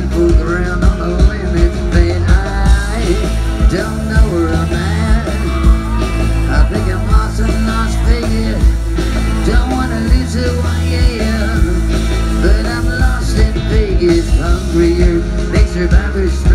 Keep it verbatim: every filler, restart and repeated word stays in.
people around on the limit, but I don't know where I'm at. I think I'm lost and lost figure. Don't wanna lose who I am, but I'm lost in Vegas, hungrier. Make survivors